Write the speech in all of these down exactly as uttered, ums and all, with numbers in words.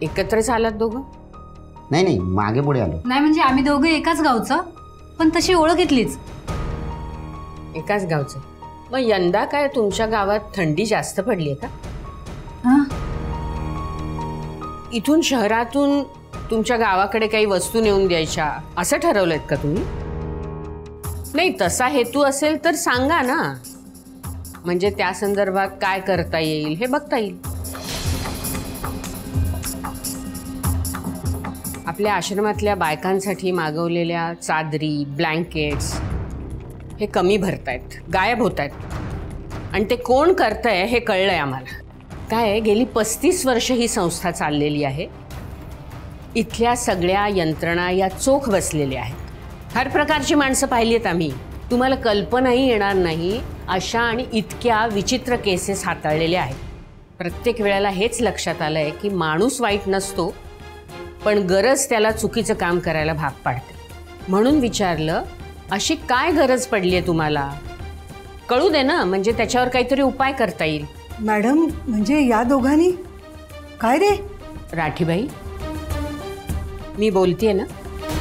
एकत्रच आलात दोघं? नाही नाही, मागे पुढे आलो. नाही म्हणजे आम्ही दोघं एकाच गावचं, पण तशी ओळख घेतलीच. एकाच गावचं? मग यंदा काय तुमच्या गावात थंडी जास्त पडली आहे का? हां, इथून शहरातून तुमच्या गावाकडे काही वस्तू नेऊन द्यायच्या असं ठरवलंय का तुम्ही? नाही, तसा हेतू असेल तर सांगा ना, म्हणजे त्या संदर्भात काय करता येईल हे बघता येईल. आपल्या आश्रमातल्या बायकांसाठी मागवलेल्या चादरी, ब्लँकेट्स हे कमी भरतायत, गायब होत आहेत. आणि ते कोण करतंय हे कळलंय आम्हाला. काय, गेली पस्तीस वर्ष ही संस्था चाललेली आहे. इथल्या सगळ्या यंत्रणा या चोख बसलेल्या आहेत. हर प्रकारची माणसं पाहिली आहेत आम्ही. तुम्हाला कल्पनाही येणार नाही अशा आणि इतक्या विचित्र केसेस हाताळलेल्या आहेत. प्रत्येक वेळेला हेच लक्षात आलंय की माणूस वाईट नसतो, पण गरज त्याला चुकीचं काम करायला भाग पाडते. म्हणून विचारलं, अशी काय गरज पडली आहे तुम्हाला? कळू दे ना, म्हणजे त्याच्यावर काहीतरी उपाय करता येईल. मॅडम, म्हणजे या दोघांनी काय रे? राठीबाई, मी बोलतेय ना.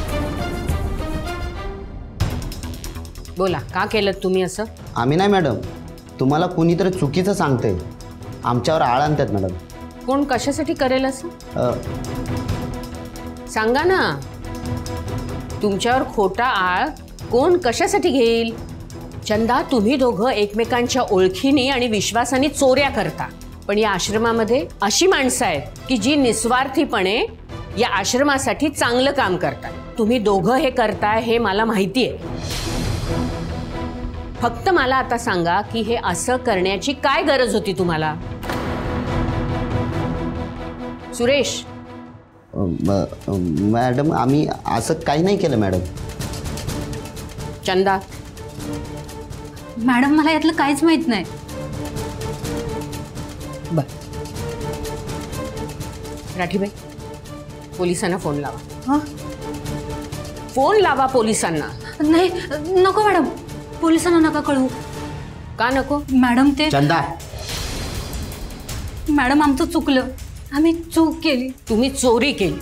बोला, का केलं तुम्ही असं? आम्ही नाही मॅडम, तुम्हाला कुणीतरी चुकीचं सांगते, आमच्यावर आळ आणतात मॅडम. कोण कशासाठी करेल असं? अ, सांगा ना, तुमच्यावर खोटा आळ कोण कशासाठी घेईल? चंदा, तुम्ही दोघं एकमेकांच्या ओळखीने आणि विश्वासाने चोऱ्या करता, पण या आश्रमामध्ये अशी माणसं आहेत की जी निस्वार्थीपणे या आश्रमासाठी चांगलं काम करतात. तुम्ही दोघं हे करताय हे मला माहिती आहे. फक्त मला आता सांगा की हे असं करण्याची काय गरज होती तुम्हाला? सुरेश. मॅडम, आम्ही असं काही नाही केलं मॅडम. चंदा. मॅडम, मला यातलं काहीच माहित नाही. बर, राठीबाई, पोलिसांना फोन लावा. हां, फोन लावा पोलिसांना. नाही, नको मॅडम, पोलिसांना नका कळवू. का नको? मॅडम, ते चंदा. मॅडम, आमचं चुकलं, आम्ही चूक केली. तुम्ही चोरी केली.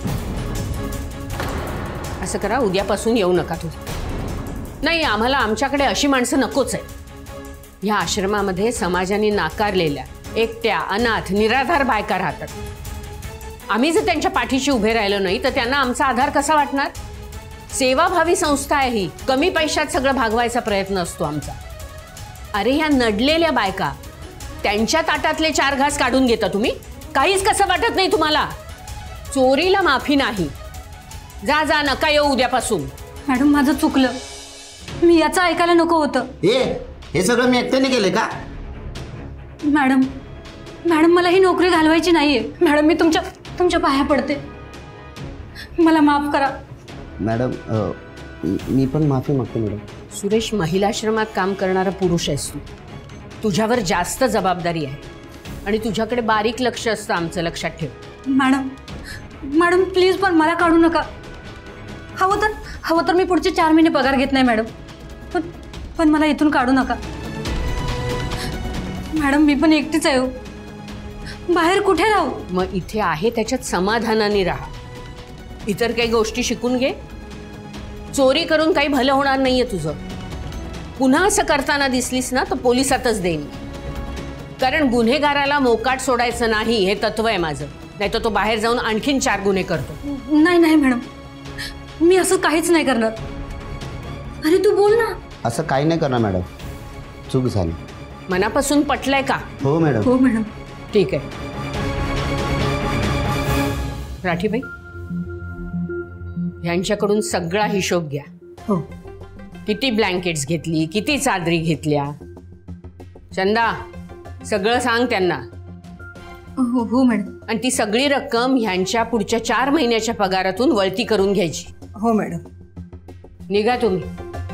असं करा, उद्यापासून येऊ नका तुम्ही. नाही, आम्हाला आमच्याकडे अशी माणसं नकोच आहे. ह्या आश्रमामध्ये समाजाने नाकारलेल्या एकट्या, अनाथ, निराधार बायका राहतात. आम्ही जर त्यांच्या पाठीशी उभे राहिलो नाही तर त्यांना आमचा आधार कसा वाटणार? सेवाभावी संस्था आहे ही. कमी पैशात सगळं भागवायचा प्रयत्न असतो आमचा. अरे, ह्या नडलेल्या बायका, त्यांच्या ताटातले चार घास काढून घेता तुम्ही. काहीच कसं वाटत नाही तुम्हाला? चोरीला माफी नाही. जा जा, नका येऊ उद्यापासून. मॅडम, माझं चुकलं, मी याचं ऐकायला नको होतं. ए, हे सगळं मी एकट्याने केले का? मॅडम, मॅडम, मला ही नोकरी घालवायची नाहीये. मॅडम, मी तुमच्या तुमच्या पाया पडते, मला माफ करा. मॅडम, मी पण माफी मागतो मॅडम. सुरेश, महिलाश्रमात काम करणारा पुरुष आहेस तू. तुझ्यावर जास्त जबाबदारी आहे आणि तुझ्याकडे बारीक लक्ष असतं आमचं, लक्षात ठेव. मॅडम, मॅडम, प्लीज पण मला काढू नका. हवं तर हवं तर मी पुढचे चार महिने पगार घेत नाही मॅडम, पण पण मला इथून काढू नका. मॅडम, मी पण एकटीच आहे, बाहेर कुठे राहू? मग इथे आहे त्याच्यात समाधानाने राहा. इतर काही गोष्टी शिकून घे. चोरी करून काही भलं होणार नाहीये तुझं. पुन्हा असं करताना दिसलीस ना तर पोलिसातच देईन, कारण गुन्हेगाराला मोकाट सोडायचं नाही हे तत्व आहे माझं. नाही तर तो बाहेर जाऊन आणखीन चार गुन्हे करतो. नाही नाही मॅडम, मी असं काहीच नाही करणार. अरे तू बोल ना. असं काही नाही करणार मॅडम, चूक झाली. मनापासून पटलंय का? हो मॅडम. हो मॅडम. ठीक आहे. राठीबाई, यांच्याकडून सगळा हिशोब घ्या. हो. किती ब्लँकेट्स घेतली, किती चादरी घेतल्या? चंदा, सगळं सांग त्यांना. हो हो मॅडम. आणि ती सगळी रक्कम ह्यांच्या पुढच्या चार महिन्याच्या पगारातून वळती करून घ्यायची. हो मॅडम. निघा तुम्ही.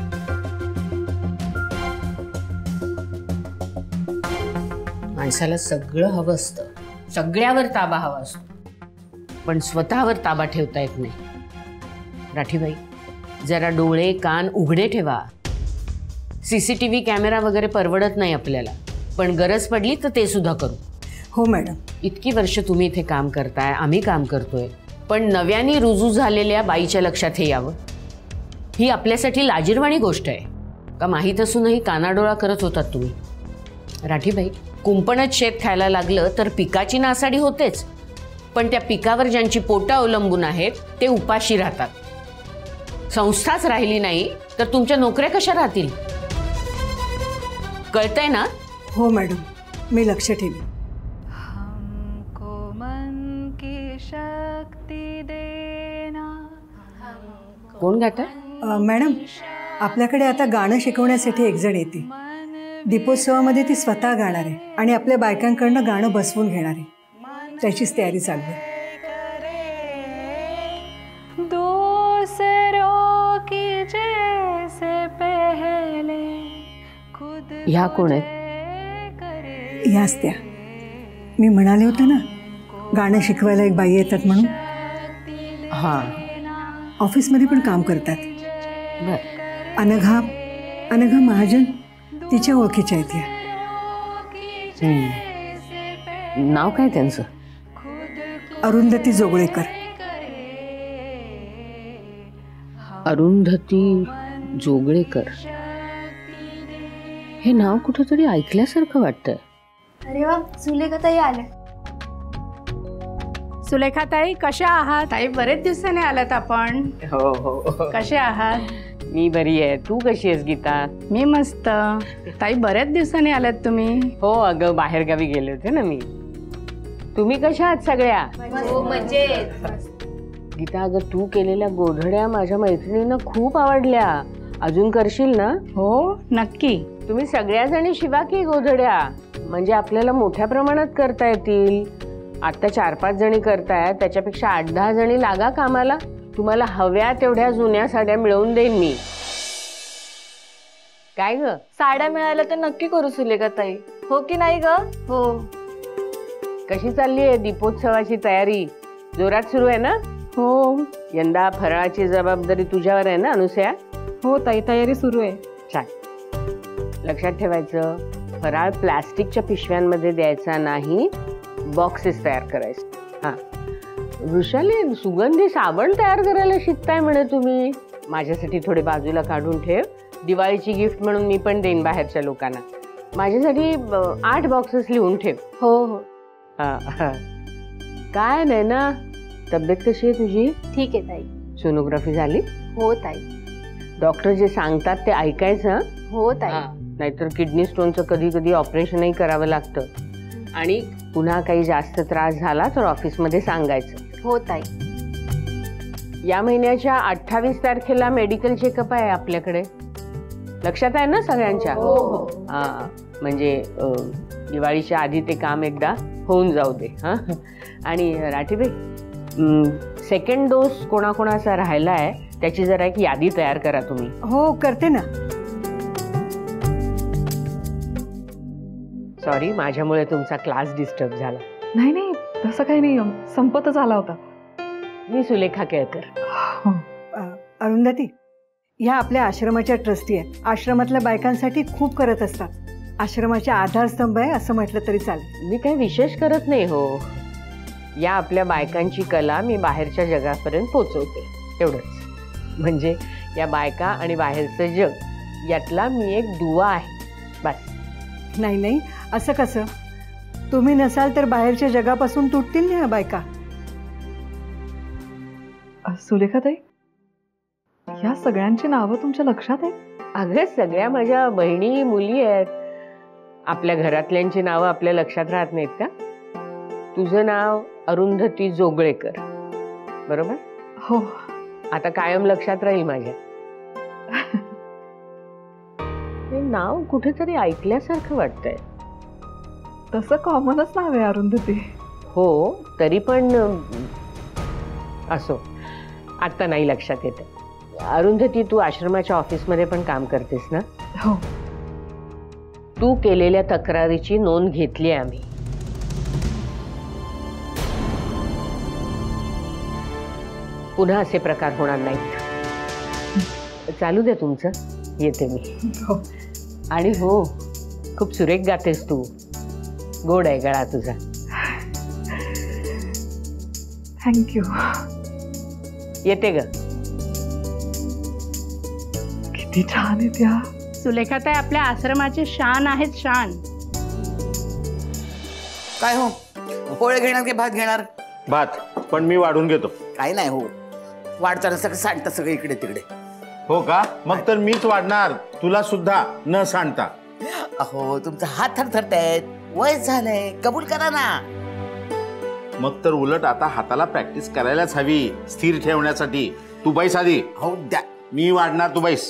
माणसाला सगळं हवं असतं, सगळ्यावर ताबा हवा असतो, पण स्वतःवर ताबा ठेवता येत नाही. राठीबाई, जरा डोळे कान उघडे ठेवा. सीसीटीव्ही कॅमेरा वगैरे परवडत नाही आपल्याला, पण गरज पडली तर ते सुद्धा करू. हो मॅडम. इतकी वर्ष तुम्ही इथे काम करताय, आम्ही काम करतोय, पण नव्याने रुजू झालेल्या बाईच्या लक्षात हे यावं ही आपल्यासाठी लाजिरवाणी गोष्ट आहे का? माहीत असूनही कानाडोळा करत होतात तुम्ही. राठीबाई, कुंपणच शेत खायला लागलं तर पिकाची नासाडी होतेच, पण त्या पिकावर ज्यांची पोटं अवलंबून आहेत ते उपाशी राहतात. संस्थाच राहिली नाही तर तुमच्या नोकऱ्या कशा राहतील? कळतंय ना? हो मॅडम, मी लक्ष ठेवी. कोण गात अ, मॅडम, आपल्याकडे आता गाणं शिकवण्यासाठी एक जण येते. दीपोत्सवामध्ये ती स्वतः गाणार आहे आणि आपल्या बायकांकडनं गाणं बसवून घेणार आहे. त्याचीच तयारी चालू आहे. ह्या कोण आहेत? याच त्या मी म्हणाले होते ना, गाणं शिकवायला एक बाई येतात म्हणून. हां, ऑफिसमध्ये पण काम करतात. बर. अनघा अनघा महाजन तिच्या ओळखीच्या आहेत या. हम्म. नाव काय त्यांचं? अरुंधती जोगळेकर. अरुंधती जोगळेकर. हे नाव कुठंतरी ऐकल्यासारखं वाटतंय. अरे वा, सुलेखाताई आल्या. सुलेखाताई, कशा आहात? ताई, बरेच दिवसाने आलात आपण. हो हो, कसे आहात? मी बरी आहे. तू कशी आहेस गीता? मी मस्त. ताई, बरेच दिवसाने आलात तुम्ही. हो अगं, बाहेरगावी गेले होते ना मी. तुम्ही कशा आहात सगळ्या? गीता, अगं तू केलेल्या गोधड्या माझ्या मैत्रिणींना खूप आवडल्या. अजून करशील ना? हो, नक्की. तुम्ही सगळ्याजणी शिवा की गोधड्या, म्हणजे आपल्याला मोठ्या प्रमाणात करता येतील. आता चार पाच जणी करतायत, त्याच्यापेक्षा आठ दहा जणी लागा कामाला. तुम्हाला हव्या तेवढ्या जुन्या साड्या मिळवून देईन मी. काय ग? साड्या मिळाल्या तर नक्की करू सुलेखाताई, हो की नाही ग? हो. कशी चालली आहे दीपोत्सवाची तयारी? जोरात सुरू आहे ना? हो. यंदा फराळाची जबाबदारी तुझ्यावर आहे ना अनुसया? हो ताई, तयारी सुरू आहे. छान. लक्षात ठेवायचं, फराळ प्लास्टिकच्या पिशव्यांमध्ये द्यायचा नाही, बॉक्सेस तयार करायचे. हां, वृषाली, सुगंधी साबण तयार करायला शिकताय म्हणे तुम्ही. माझ्यासाठी थोडे बाजूला काढून ठेव, दिवाळीची गिफ्ट म्हणून मी पण देईन बाहेरच्या लोकांना. माझ्यासाठी आठ बॉक्सेस लिहून ठेव. हो हो. हां. काय नाही ना, तब्येत कशी आहे तुझी? ठीक आहे ताई. सोनोग्राफी झाली? हो ताई. डॉक्टर जे सांगतात ते ऐकायचं. हो ताई. नाहीतर किडनी स्टोनचं कधी कधी ऑपरेशनही करावं लागतं. आणि पुन्हा काही जास्त त्रास झाला तर ऑफिसमध्ये सांगायचं. हो ताई. या महिन्याच्या अठ्ठावीस तारखेला मेडिकल चेकअप आहे आपल्याकडे. लक्षात आहे ना सगळ्यांच्या? हो हो. हां, म्हणजे अं, दिवाळीच्या आधी ते काम एकदा होऊन जाऊ दे. हां. आणि राठीबाई, सेकंड डोस कोणाकोणाचा राहिला आहे त्याची जरा एक यादी तयार करा तुम्ही. हो, करते ना. सॉरी, माझ्यामुळे तुमचा क्लास डिस्टर्ब झाला. नाही नाही, तसं काही नाही, संपतच आला होता. मी सुलेखा केळकर. अ, अरुंधती, ह्या आपल्या आश्रमाच्या ट्रस्टी आहेत. आश्रमातल्या बायकांसाठी खूप करत असतात. आश्रमाचे आधारस्तंभ आहे असं म्हटलं तरी चालेल. मी काही विशेष करत नाही हो. या आपल्या बायकांची कला मी बाहेरच्या जगापर्यंत पोचवते, तेवढंच. म्हणजे या बायका आणि बाहेरचं जग यातला मी एक दुवा आहे, बस. नाही नाही, असं कसं? तुम्ही नसाल तर बाहेरच्या जगापासून तुटतील ना ह्या बायका. सुलेखाताई, ह्या सगळ्यांची नावं तुमच्या लक्षात आहे? अगं, सगळ्या माझ्या बहिणी मुली आहेत. आपल्या घरातल्यांची नावं आपल्या लक्षात राहत नाहीत का? तुझं नाव अरुंधती जोगळेकर, बरोबर? हो. आता कायम लक्षात राहील माझ्या. हे नाव कुठेतरी ऐकल्यासारखं वाटतंय. तसं कॉमनच नाव आहे अरुंधती. हो, तरी पण असो, आता नाही लक्षात येत. अरुंधती, तू आश्रमाच्या ऑफिसमध्ये पण काम करतेस ना? हो. तू केलेल्या तक्रारीची नोंद घेतली आहे आम्ही. पुन्हा असे प्रकार होणार नाहीत. चालू दे तुमचं, येते मी. हो. आणि हो, खूप सुरेख गातेस तू. गोड आहे गळा तुझा. थँक्यू. येते ग. किती छान आहे त्या. सुलेखाताई आपल्या आश्रमाचे शान आहेत, शान. काय हो, पोळे घेणार की भात घेणार? भात, पण मी वाढून घेतो. काय नाही हो, वाढताना सगळं सांडतं सगळं इकडे तिकडे. हो का? मग तर मीच वाढणार, तुला सुद्धा न सांडता. अहो तुमचा हात थरथरतायत, वय झालंय, कबूल करा ना. मग तर उलट आता हाताला प्रॅक्टिस करायलाच हवी स्थिर ठेवण्यासाठी. तू बैस आधी. हो द्या. मी वाढणार, तू बैस.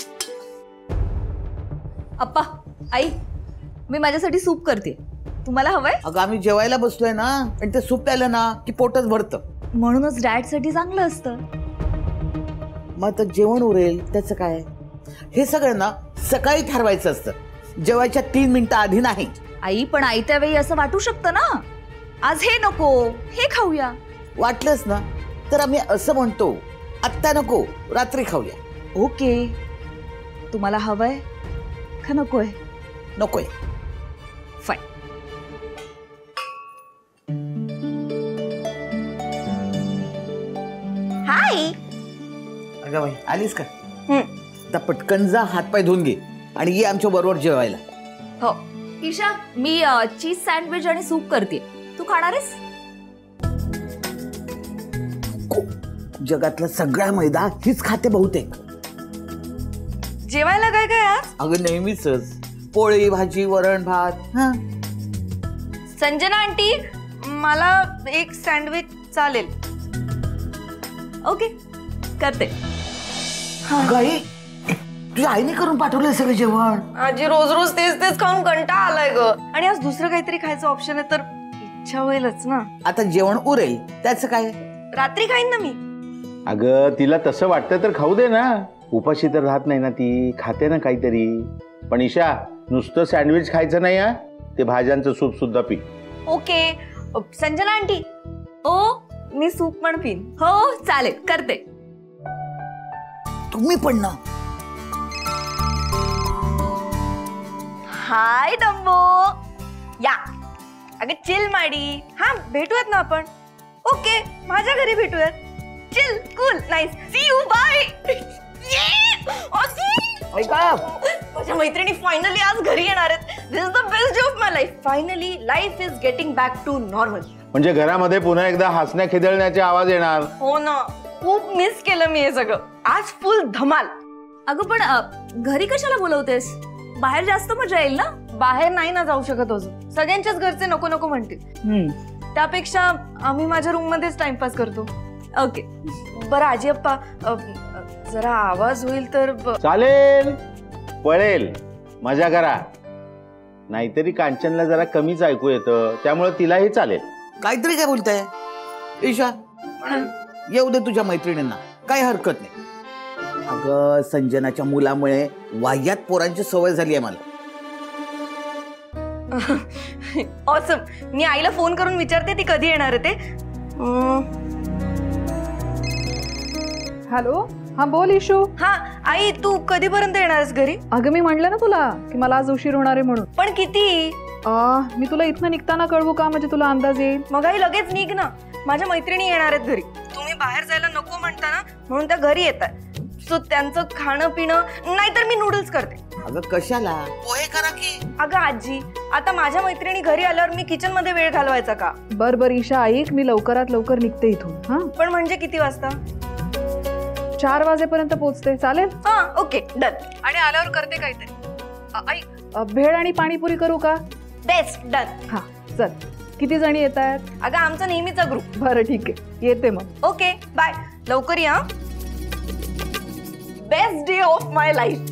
अप्पा, आई, मी माझ्यासाठी सूप करते. तुम्हाला हवंय? अगं आम्ही जेवायला बसलोय ना, आणि ते सूप प्यायलं ना की पोटच भरतं. म्हणूनच डाएट साठी चांगलं असतं. मग आता जेवण उरेल त्याचं काय? हे सगळं ना सकाळी ठरवायचं असतं, जेवायच्या तीन मिनिटं आधी नाही. आई, पण आयत्या वेळी असं वाटू शकतं ना, आज हे नको हे खाऊया. वाटलंच ना तर आम्ही असं म्हणतो, आत्ता नको, रात्री खाऊया. ओके, तुम्हाला हवंय का नकोय? नकोय. फाईन. हाय. अगं बाई, आलीस का? आता पटकन जा, हातपाय धुवून घे आणि ये आमच्या बरोबर जेवायला. हो. ईशा, मी चीज सँडविच आणि सूप करते. तू खाणार आहेस? जगातला सगळा मैदा हीच खाते बहुतेक. जेवायला काय काय आज? अगं नेहमीच पोळी भाजी वरण भात. हा, संजना आंटी, मला एक सँडविच चालेल. ओके, करते. गाई, तुझ्या आईने करून पाठवलंय सगळं जेवण. आजी रोज रोज तेच तेच खाऊन कंटाळा आलाय ग. आणि आज दुसरं काहीतरी खायचं ऑप्शन आहे तर इच्छा होईलच ना. आता जेवण उरेल त्याचं काय? रात्री खाईन ना मी. अगं तिला तसं वाटतं तर खाऊ दे ना, उपाशी तर राहत नाही ना ती, खाते ना काहीतरी. पण ईशा, नुसतं सँडविच खायचं नाही हा, ते भाज्यांचं सूप सुद्धा पी. ओके. संजना आंटी, ओ, मी सूप पण पिन. हो चालेल, करते. तुम्ही पण ना. हाय डंबो, या. अगं चिल माडी. हा, भेटूयात ना आपण. ओके, माझ्या घरी भेटूयात. Chill, cool, nice, see you, bye. माझ्या मैत्रिणी फायनली आज घरी येणार आहेत. This is the best day of my life. Finally life is getting back to normal. म्हणजे घरामध्ये पुन्हा एकदा हसण्या खिदळण्याचे आवाज येणार. हो ना, खूप मिस केलं मी हे सगळं. आज फुल धमाल. अगं पण अ, घरी कशाला बोलवतेस? बाहेर जास्त मजा येईल ना. बाहेर नाही ना जाऊ शकत अजून, सगळ्यांच्याच घरचे नको नको म्हणतील. त्यापेक्षा आम्ही माझ्या रूम मध्येच टाइमपास करतो. ओके. बरं आजी अप्पा, अ, जरा आवाज होईल तर ब- चालेल, पळेल, मजा करा. नाहीतरी कांचनला जरा कमीच ऐकू येतं, त्यामुळे तिलाही चालेल. काहीतरी काय बोलताय ईशा? येऊ दे तुझ्या मैत्रिणींना, काही हरकत नाही. अगं संजनाच्या मुलामुळे वाह्यात पोरांची सवय झाली आहे मला. ऑसम. मी आईला फोन करून विचारते ती कधी येणार आहे ते. हॅलो, हा बोल इशू. हा आई, तू कधीपर्यंत येणार आहेस घरी? अगं मी म्हणलं ना तुला की मला आज उशीर होणार आहे म्हणून. पण किती? आ, मी तुला इथनं निघताना कळवू का, म्हणजे तुला अंदाज येईल. मग आई लगेच निघ ना, माझ्या मैत्रिणी येणार आहेत घरी. तुम्ही बाहेर जायला नको म्हणता ना, म्हणून त्या घरी येतात. सो त्यांचं खाणं पिणं, नाहीतर मी नूडल्स करते. अगं कशाला? पोहे करा की. अगं आजी, आता माझ्या मैत्रिणी घरी आल्यावर मी किचन मध्ये वेळ घालवायचा का? बर बर ईशा, ऐक, मी लवकरात लवकर निघते इथून. हा, पण म्हणजे किती वाजता? चार वाजेपर्यंत पोहोचते. चालेल? हा, ओके, डन. आणि आल्यावर करते काहीतरी. अ, ऐक, अ, भेळ आणि पाणीपुरी करू का? Best, done. हा चल. किती जणी येत आहेत? अगं आमचा नेहमीचा ग्रुप. बरं ठीक आहे, येते मग. Okay, bye. लवकर या. Best day of my life.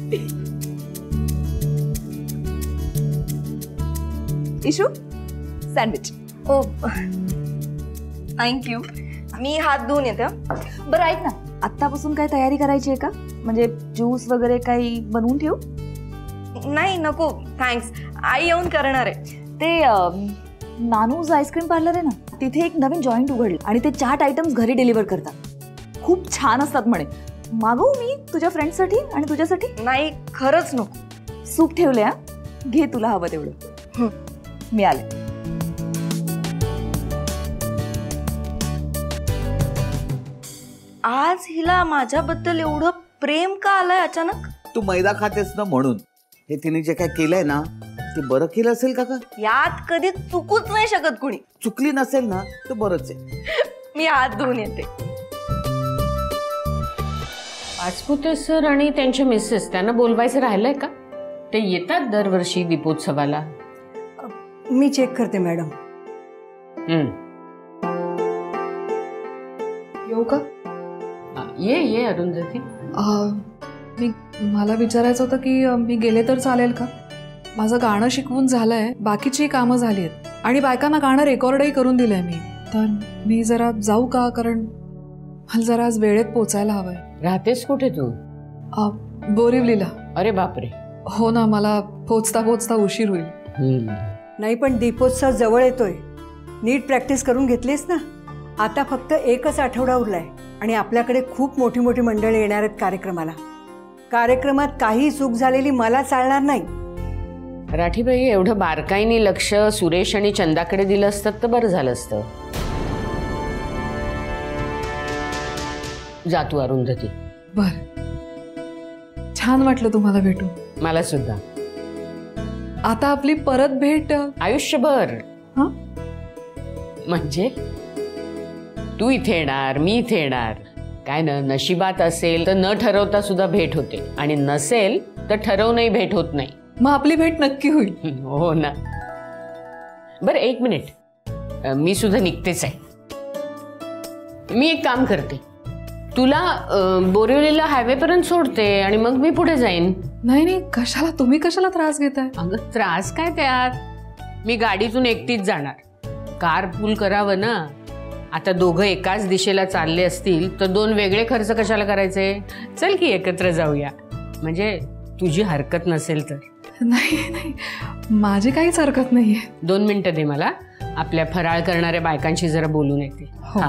Ishu, sandwich. ओ, थँक्यू. मी हात धुवून येते. बरं ऐक ना, आत्तापासून काय तयारी करायची आहे का? म्हणजे ज्यूस वगैरे काही बनवून ठेवू? नाही नको, थँक्स. आई येऊन करणार आहे. ते नानूज आईस्क्रीम पार्लर आहे ना, तिथे एक नवीन जॉईंट उघडलं आणि ते चाट आयटम्स घरी डिलिव्हर करतात. खूप छान असतात म्हणे. मागवू मी तुझ्या फ्रेंडसाठी आणि तुझ्यासाठी? नाही, खरंच नको. सूप ठेवले, हा, घे तुला हवं तेवढं. मी आले. आज हिला माझ्याबद्दल एवढं प्रेम का आलंय अचानक? तू मैदा खातेस ना म्हणून. हे तिने जे काय केलंय ना ते बरं केलं असेल का? यात कधी चुकूच नाही शकत कुणी. चुकली नसेल ना तर बरंच आहे. मी हात धुवून येते. पाचपुते सर आणि त्यांचे मिसेस त्यांना बोलवायचं राहिलंय का? ते येतात दरवर्षी दीपोत्सवाला. मी चेक करते मॅडम. येऊ का? ये ये अरुंधती. मी मला विचारायचं होतं की मी गेले तर चालेल का? माझं गाणं शिकवून झालंय, बाकीची कामं झाली आहेत आणि बायकांना गाणं रेकॉर्डही करून दिलंय मी. तर मी जरा जाऊ का? कारण मला जरा आज वेळेत पोचायला हवंय. राहतेस कुठे तू? बोरिवलीला. अरे बापरे. हो ना, मला पोचता पोचता उशीर होईल. नाही पण दीपोत्सव जवळ येतोय. नीट प्रॅक्टिस करून घेतलीस ना? आता फक्त एकच आठवडा उरलाय आणि आपल्याकडे खूप मोठी मोठी मंडळी येणार आहेत कार्यक्रमाला. कार्यक्रमात काही चूक झालेली मला चालणार नाही. राठीबाई, एवढं बारकाईने लक्ष सुरेश आणि चंदाकडे दिलं असतं तर बरं झालं असतं. जा तू अरुंधती. बर, छान वाटलं तुम्हाला भेटून. मला सुद्धा. आता आपली परत भेट आयुष्यभर. हा म्हणजे तू इथे येणार, मी इथे येणार. काय ना, नशिबात असेल तर न ठरवता सुद्धा भेट होते आणि नसेल तर ठरवूनही भेट होत नाही. मग आपली भेट नक्की होईल. हो ना. बरं एक मिनिट, मी सुद्धा निघतेच आहे. मी एक काम करते, तुला बोरिवलीला हायवे पर्यंत सोडते आणि मग मी पुढे जाईन. नाही नाही, कशाला? तुम्ही कशाला त्रास घेताय? अगं त्रास काय त्यात? मी गाडीतून एकटीच जाणार. कार पूल करावं ना. आता दोघं एकाच दिशेला चालले असतील तर दोन वेगळे खर्च कशाला करायचे? चल की एकत्र जाऊया, म्हणजे तुझी हरकत नसेल तर. नाही नाही, माझी काहीच हरकत नाहीये. दोन मिनिटं दे मला, आपल्या फराळ करणाऱ्या बायकांशी जरा बोलून येते. हा.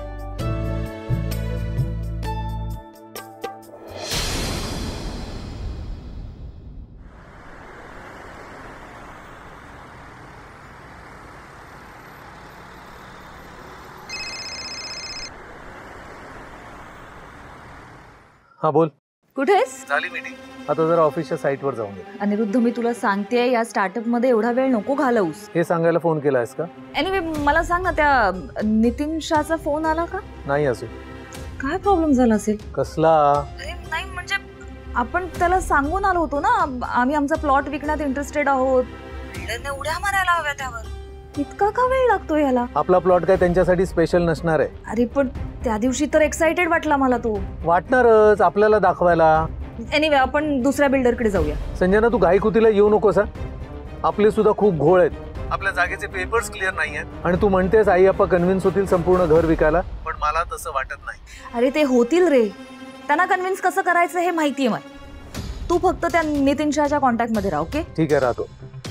हा बोल. कुठे आहेस? झाली मीटिंग, आता जरा ऑफिसच्या साईटवर जाऊन ये. अनिरुद्ध, मी तुला सांगतेय या स्टार्टअप मध्ये एवढा वेळ नको घालवूस. हे सांगायला फोन केलायस का? एनिवे मला सांग ना, त्या नितीन शाहचा फोन आला का? नाही अजून. काय प्रॉब्लेम झाला असेल? कसला? अरे नाही, म्हणजे आपण त्याला सांगून आलो होतो ना, आम्ही आमचा प्लॉट विकण्यात इंटरेस्टेड आहोत. उड्या मारायला हव्या त्यावर. इतका का वेळ लागतो याला? आपला प्लॉट काय त्यांच्यासाठी स्पेशल नसणार आहे. अरे पण त्या दिवशी तर एक्साइटेड वाटला मला तो. वाटणारच आपल्याला दाखवायला. एनिवे आपण दुसऱ्या बिल्डरकडे जाऊया. संजना, तू घाईकुतीला येऊ नकोस. आपले सुद्धा खूप घोळ आहेत. आपल्या जागेचे पेपर्स क्लिअर नाही आहेत आणि तू म्हणतेस आई अप्पा कन्व्हिन्स होतील संपूर्ण घर विकायला, पण मला तसं वाटत नाही. अरे ते होतील रे, त्यांना कन्व्हिन्स कसं करायचं हे माहितीये मला. तू फक्त त्या नितीन शाहच्या कॉन्टॅक्ट मध्ये राहा. ओके? ठीक आहे, राहतो.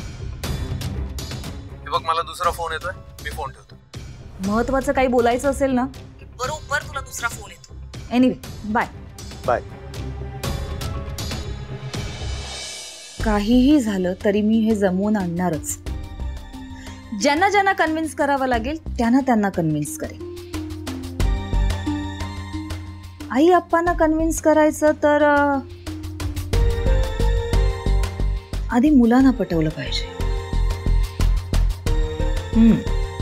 बघ मला दुसरा फोन येतोय, मी फोन ठेवतो. महत्वाचं काही बोलायचं असेल ना की बरोबर तुला दुसरा फोन येतो. Anyway bye bye. काहीही झालं तरी मी हे जमवून आणणारच. ज्यांना ज्यांना कन्व्हिन्स करावं लागेल त्यांना त्यांना कन्व्हिन्स करेन. आई अप्पांना कन्व्हिन्स करायचं तर आधी मुलांना पटवलं पाहिजे. हम्म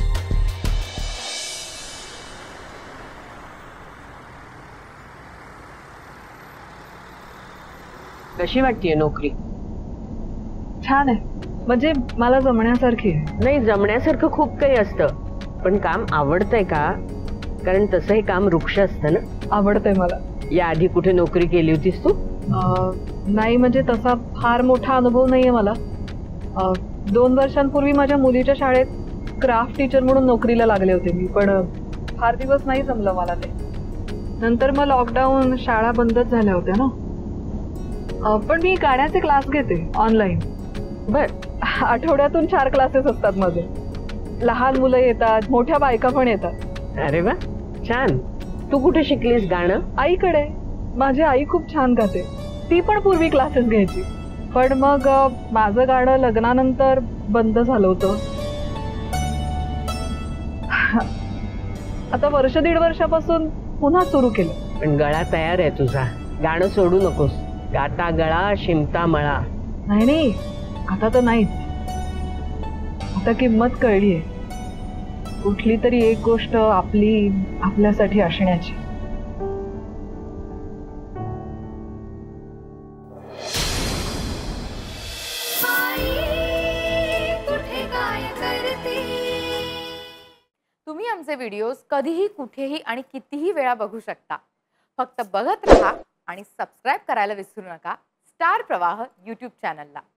कशी वाटतेय नोकरी? छान आहे, म्हणजे मला जमण्यासारखी आहे. नाही, जमण्यासारखं खूप काही असतं, पण काम आवडतंय का? कारण तसं हे काम वृक्ष असतं ना. आवडतंय मला. या आधी कुठे नोकरी केली होतीस तू? नाही, म्हणजे तसा फार मोठा अनुभव नाहीये मला. दोन वर्षांपूर्वी माझ्या मुलीच्या शाळेत क्राफ्ट टीचर म्हणून नोकरीला लागले होते मी, पण फार दिवस नाही जमलं मला ते. नंतर मग लॉकडाऊन, शाळा बंदच झाल्या होत्या ना. पण मी गाण्याचे क्लास घेते ऑनलाईन. बर, आठवड्यातून चार क्लासेस असतात माझे. लहान मुलं येतात, मोठ्या बायका पण येतात. अरे वा, छान. तू कुठे शिकलीस गाणं? आईकडे. माझी आई खूप छान गाते. ती पण पूर्वी क्लासेस घ्यायची, पण मग माझं गाणं लग्नानंतर बंद झालं होतं. आता वर्ष दीड वर्षापासून पुन्हा सुरू केलं. पण गळा तयार आहे तुझा, गाणं सोडू नकोस. गाता गळा शिमता मळा. नाही नाही, आता तर नाहीच. आता किंमत कळलीये, कुठली तरी एक गोष्ट आपली आपल्यासाठी असण्याची. तुम्ही आमचे व्हिडिओज कधीही कुठेही आणि कितीही वेळा बघू शकता. फक्त बघत राहा आणि सबस्क्राईब करायला विसरू नका स्टार प्रवाह यूट्यूब चॅनलला.